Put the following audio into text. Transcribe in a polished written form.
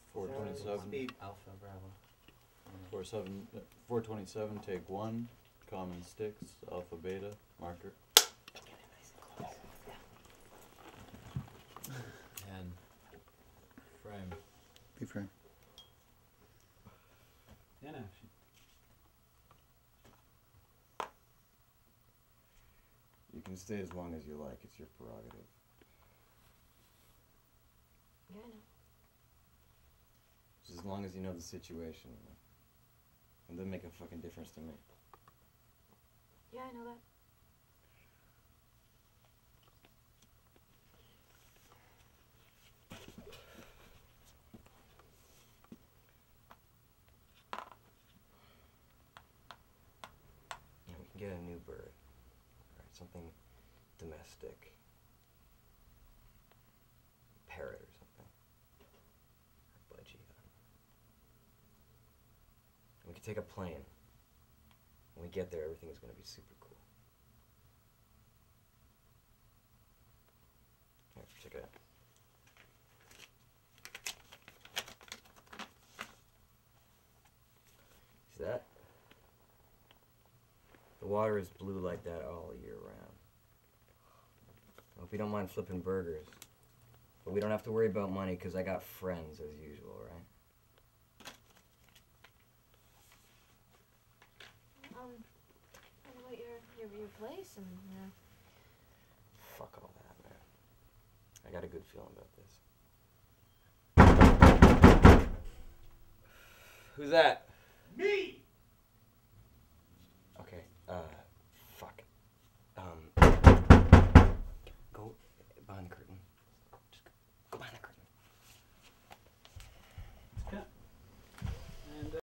427. Speed. Alpha Bravo. 427, take 1. Common sticks, alpha beta, marker. And frame. B frame. In action. You can stay as long as you like. It's your prerogative. Yeah, I know. Just as long as you know the situation. It doesn't make a fucking difference to me. Yeah, I know that. You know, we can get a new bird. Right, something domestic. Parrot or something. Or budgie. We could take a plane. When we get there, everything is going to be super cool. Here, check it out. See that? The water is blue like that all year round. I hope you don't mind flipping burgers. But we don't have to worry about money because I got friends as usual, right? What about your place and Fuck all that, man. I got a good feeling about this. Who's that?